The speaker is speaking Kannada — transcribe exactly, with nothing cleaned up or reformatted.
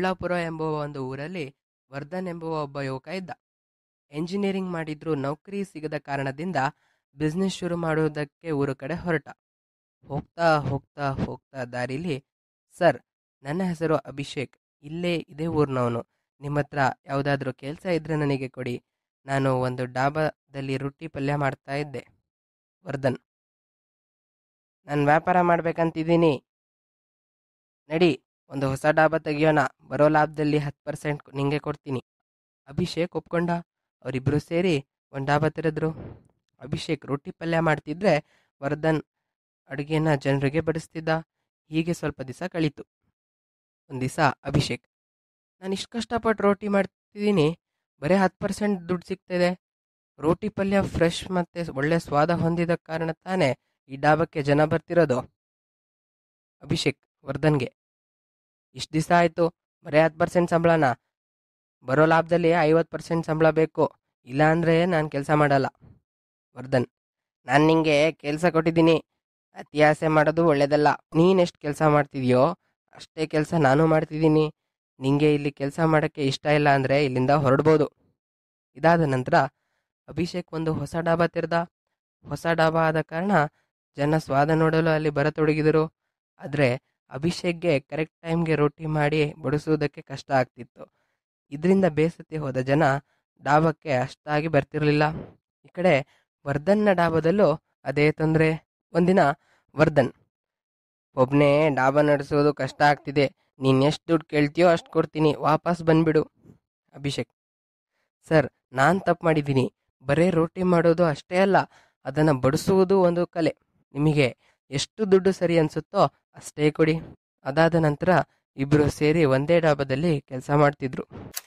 ಮುಳ್ಳಾಪುರ ಎಂಬುವ ಒಂದು ಊರಲ್ಲಿ ವರ್ಧನ್ ಎಂಬುವ ಒಬ್ಬ ಯುವಕ ಇದ್ದ. ಎಂಜಿನಿಯರಿಂಗ್ ಮಾಡಿದ್ರೂ ನೌಕರಿ ಸಿಗದ ಕಾರಣದಿಂದ ಬಿಸ್ನೆಸ್ ಶುರು ಮಾಡುವುದಕ್ಕೆ ಊರು ಕಡೆ ಹೊರಟ. ಹೋಗ್ತಾ ಹೋಗ್ತಾ ಹೋಗ್ತಾ ದಾರಿಲಿ, ಸರ್, ನನ್ನ ಹೆಸರು ಅಭಿಷೇಕ್, ಇಲ್ಲೇ ಇದೇ ಊರಿನವನು. ನಿಮ್ಮ ಹತ್ರ ಯಾವುದಾದ್ರೂ ಕೆಲಸ ಇದ್ರೆ ನನಗೆ ಕೊಡಿ. ನಾನು ಒಂದು ಡಾಬಾದಲ್ಲಿ ರೊಟ್ಟಿ ಪಲ್ಯ ಮಾಡ್ತಾ ಇದ್ದೆ. ವರ್ಧನ್: ನಾನು ವ್ಯಾಪಾರ ಮಾಡ್ಬೇಕಂತಿದ್ದೀನಿ, ನಡಿ ಒಂದು ಹೊಸ ಡಾಬಾ ತೆಗಿಯೋಣ, ಬರೋ ಲಾಭದಲ್ಲಿ ಹತ್ತು ಪರ್ಸೆಂಟ್ ನಿಂಗೆ ಕೊಡ್ತೀನಿ. ಅಭಿಷೇಕ್ ಒಪ್ಕೊಂಡ. ಅವರಿಬ್ಬರು ಸೇರಿ ಒಂದು ಡಾಬಾ ತೆರೆದ್ರು. ಅಭಿಷೇಕ್ ರೊಟ್ಟಿ ಪಲ್ಯ ಮಾಡ್ತಿದ್ರೆ ವರ್ಧನ್ ಅಡುಗೆನ ಜನರಿಗೆ ಬಡಿಸ್ತಿದ್ದ. ಹೀಗೆ ಸ್ವಲ್ಪ ದಿವಸ ಕಳೀತು. ಒಂದು ದಿವಸ ಅಭಿಷೇಕ್: ನಾನು ಇಷ್ಟು ಕಷ್ಟಪಟ್ಟು ರೋಟಿ ಮಾಡ್ತಿದ್ದೀನಿ, ಬರೀ ಹತ್ತು ಪರ್ಸೆಂಟ್ ದುಡ್ಡು ಸಿಗ್ತಿದೆ. ರೋಟಿ ಪಲ್ಯ ಫ್ರೆಶ್ ಮತ್ತು ಒಳ್ಳೆ ಸ್ವಾದ ಹೊಂದಿದ ಕಾರಣ ತಾನೇ ಈ ಡಾಬಾಕ್ಕೆ ಜನ ಬರ್ತಿರೋದು. ಅಭಿಷೇಕ್ ವರ್ಧನ್ಗೆ: ಇಷ್ಟು ದಿವಸ ಆಯಿತು, ಬರೀ ಹತ್ತು ಪರ್ಸೆಂಟ್ ಸಂಬಳನ, ಬರೋ ಲಾಭದಲ್ಲಿ ಐವತ್ತು ಪರ್ಸೆಂಟ್ ಸಂಬಳ ಬೇಕು, ಇಲ್ಲಾಂದರೆ ನಾನು ಕೆಲಸ ಮಾಡಲ್ಲ. ವರ್ಧನ್: ನಾನು ನಿಂಗೆ ಕೆಲಸ ಕೊಟ್ಟಿದ್ದೀನಿ, ಅತಿ ಆಸೆ ಮಾಡೋದು ಒಳ್ಳೇದಲ್ಲ. ನೀನೆಷ್ಟು ಕೆಲಸ ಮಾಡ್ತಿದ್ಯೋ ಅಷ್ಟೇ ಕೆಲಸ ನಾನು ಮಾಡ್ತಿದ್ದೀನಿ. ನಿಂಗೆ ಇಲ್ಲಿ ಕೆಲಸ ಮಾಡೋಕ್ಕೆ ಇಷ್ಟ ಇಲ್ಲ ಅಂದರೆ ಇಲ್ಲಿಂದ ಹೊರಡ್ಬೋದು. ಇದಾದ ನಂತರ ಅಭಿಷೇಕ್ ಒಂದು ಹೊಸ ಡಾಬಾ ತೆರೆದ. ಹೊಸ ಡಾಬಾ ಆದ ಕಾರಣ ಜನ ಸ್ವಾದ ನೋಡಲು ಅಲ್ಲಿ ಬರತೊಡಗಿದರು. ಆದರೆ ಅಭಿಷೇಕ್ಗೆ ಕರೆಕ್ಟ್ ಟೈಮ್ಗೆ ರೊಟ್ಟಿ ಮಾಡಿ ಬಡಿಸುವುದಕ್ಕೆ ಕಷ್ಟ ಆಗ್ತಿತ್ತು. ಇದರಿಂದ ಬೇಸತ್ತಿ ಹೋದ ಜನ ಡಾಬಾಕ್ಕೆ ಅಷ್ಟಾಗಿ ಬರ್ತಿರಲಿಲ್ಲ. ಈ ಕಡೆ ವರ್ಧನ್ನ ಡಾಬಾದಲ್ಲೂ ಅದೇ ತೊಂದರೆ. ಒಂದಿನ ವರ್ಧನ್: ಒಬ್ಬನೇ ಡಾಬಾ ನಡೆಸೋದು ಕಷ್ಟ ಆಗ್ತಿದೆ, ನೀನು ಎಷ್ಟು ದುಡ್ಡು ಕೇಳ್ತೀಯೋ ಅಷ್ಟು ಕೊಡ್ತೀನಿ, ವಾಪಸ್ ಬಂದ್ಬಿಡು. ಅಭಿಷೇಕ್: ಸರ್, ನಾನು ತಪ್ಪು ಮಾಡಿದ್ದೀನಿ. ಬರೀ ರೋಟಿ ಮಾಡೋದು ಅಷ್ಟೇ ಅಲ್ಲ, ಅದನ್ನು ಬಡಿಸುವುದು ಒಂದು ಕಲೆ. ನಿಮಗೆ ಎಷ್ಟು ದುಡ್ಡು ಸರಿ ಅನಿಸುತ್ತೋ ಅಷ್ಟೇ ಕೊಡಿ. ಅದಾದ ನಂತರ ಇಬ್ಬರು ಸೇರಿ ಒಂದೇ ಡಾಬಾದಲ್ಲಿ ಕೆಲಸ ಮಾಡ್ತಿದ್ರು.